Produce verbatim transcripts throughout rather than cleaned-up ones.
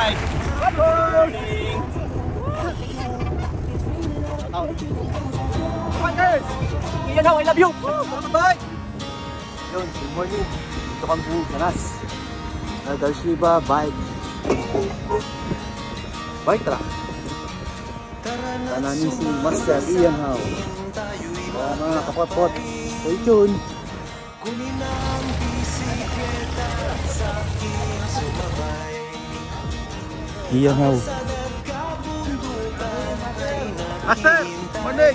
bike. Good morning. Bikers! Iyan how, I love you! Bye! Yun, good morning. Dito kami sa Nas. Nag-Arshiba bike. Bike track. Kananin si Master Ian How. Kaya mga kapatpot, stay tuned. Ian How. Master! Morning!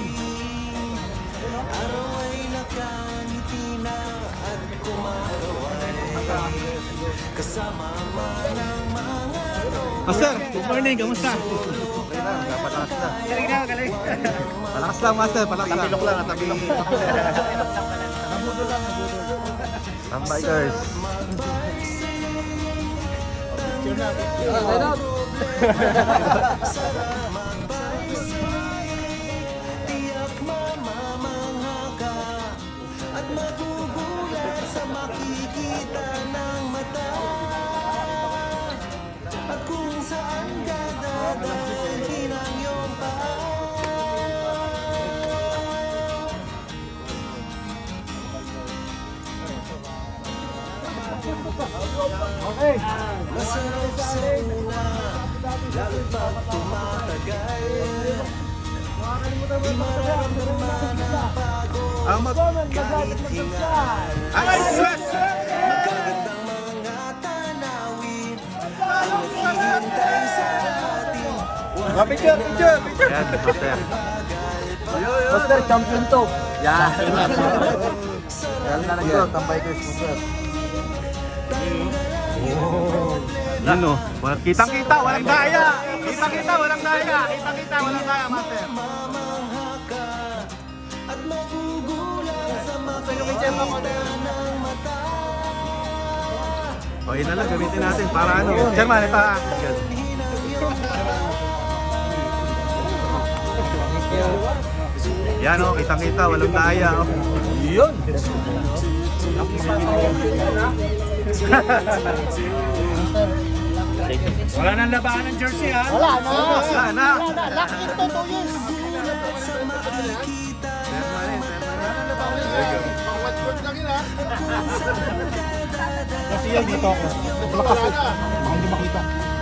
Master, good morning, kamusta? Okay lang, dapat lakas lang. Galing na, galing. Palakas lang, Master, palakas lang. Tabilok lang, tabilok. Nabudol lang, nabudol. Tambikers. Okay. Masarap sa una, lalo pag tumatagal. Di mararamdaman ang pagod kahit hingal. Magagandang mga tanawin ang naghihintay sa atin. Picture, picture, picture. Yan, Master. Master, champion to. Yan. Yan na lang ito, Tambikers Master. Oh. Ano? Kitang-kita, walang daya. Kitang-kita, walang daya. Kitang-kita, walang daya, Master. At magugulang sa makikita ng mata. O, yun na lang, gamitin natin para ano. Chairman, ito ha. Yan o, kitang-kita, walang daya. O. Yun! Wala nang labahan ng jersey ha? Wala na! Wala na! Lock into two years! Kasi yan dito ako. Lakas eh. Baka hindi makita.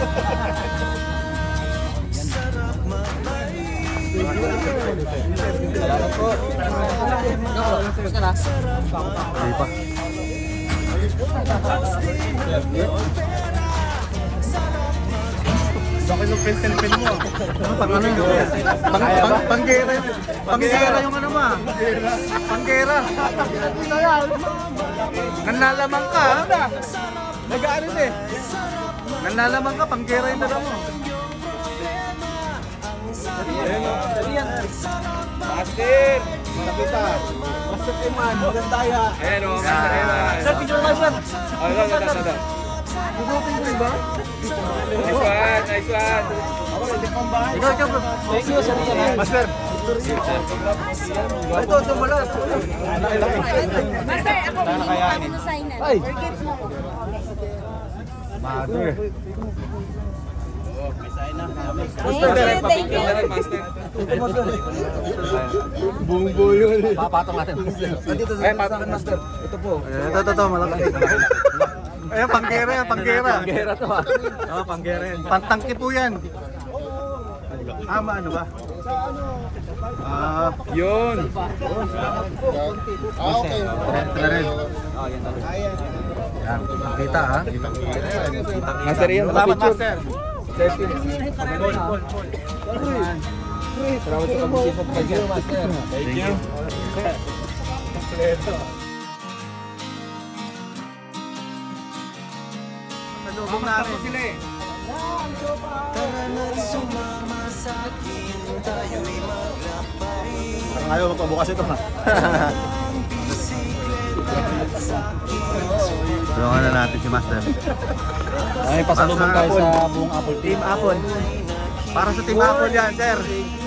Gusto na? Hindi pa. Bakit yung pencil-pen mo? Pang ano yun? Pang- Panggera yun. Panggera yung ano ma. Panggera. Nanlalamang ka ha? Nag-aaral eh. Nanlalamang ka, panggera yung dala mo. Master! Nakita. Master Eman, walang daya. Ayan o, Master Eman. Sir, picture lang sir. Oh, ito, ito, ito, ito. Bubutin ko ba? Nice one, nice one. Ikaw, ikaw bro. Thank you, sir Ian. Master. Ito, ito wala. Master, ako hindi mo signan. Ay. For kids mo ko. Mother. Thank you, thank you. Buong buo yun. Papatong natin. Dito Ay, patong Master. Ito po. Ito, ito, ito. Malaki. Ayan, panggera yan, panggera. Panggera to ha. Oo, panggera yan. Pantangki po yan. Ama, ano ba? Ah, Yun. ah, okay. Ito na rin. Oh, yan na rin. Yan, kita ha. Master yan. Salamat, Master. Safety. Salamat sa pag-isip. Thank you, Master. Thank you. Salubong natin sila eh. Tara na't sumama sa akin, tayo'y maglakbay. Parang ayaw magpabukas ito ha. Tulungan na natin si Master. Ay, pasalubong tayo sa buong Apple Team Apple. Para sa Team Apple yan, sir.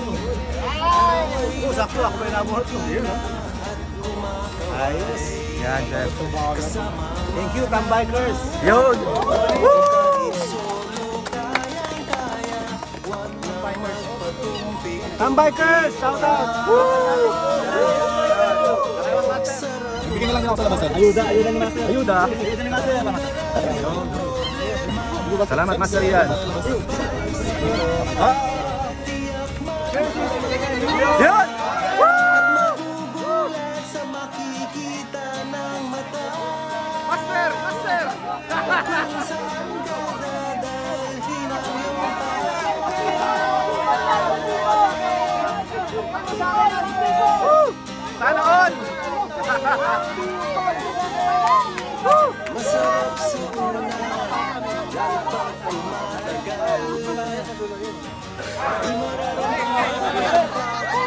Oh, sakto ako may nabuhat ko. Ayos. Yan, sir. Thank you, Tambikers. Yun! Woo! Tambikers! Shout out! Bigyan lang ako sa labas. Ayuda, ayuda ni Master. Ayuda. Ayuda ni Master. Salamat, Master Ian. Yun! Magugulat sa makikita ng mata. Master! Master! Saan ka dadalhin ang iyong Sana all! masarap sa una, lalo pag ay matagal. Di mararamdaman pa ako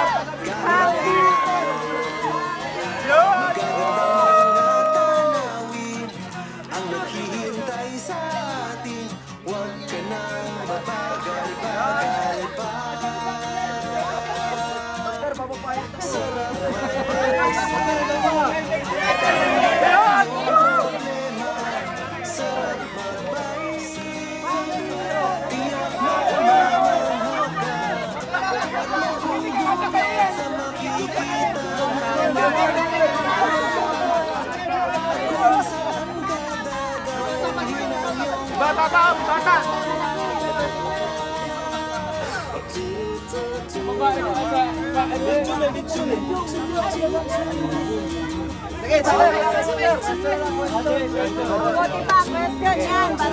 magagandang mga tanawin ang naghihintay sa atin. Huwag ka nang mabagal-bagal pa. Sarap Bata, bata, bata! Sige, sige! Buti pa, question yan. Para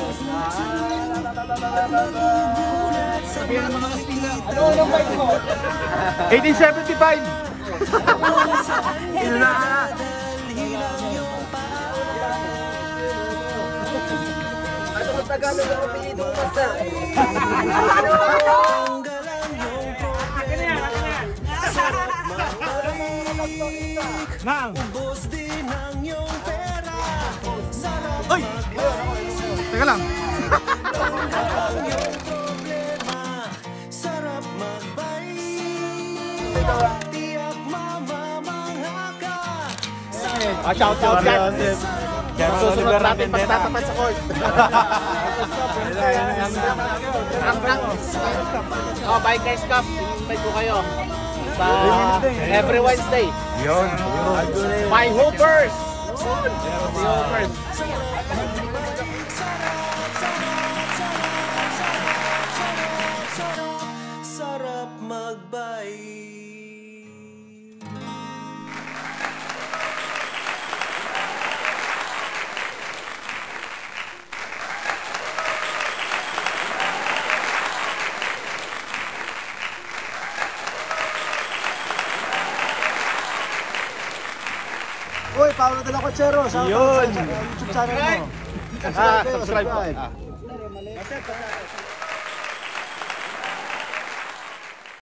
Ano anong bike mo? eighteen seventy-five! Yun na! Ano ang Tagalog ang apelido mo, Master? Nang! ubos din ang iyong pera. Sarap Uy! Teka lang! ang iyong problema. Sarap magbike. Tiyak mamamangha ka. Ah, shout out yan! Susunod natin pagtatapat sa court. Rank, rank. Oh, Bikers Cup. Invite ko kayo. Sa every Wednesday. Yun. My Hoopers! My Hoopers! Sarap magbike. Uy, Paolo de la Cochero! Shout out sa YouTube channel mo. Ah, subscribe po. subscribe.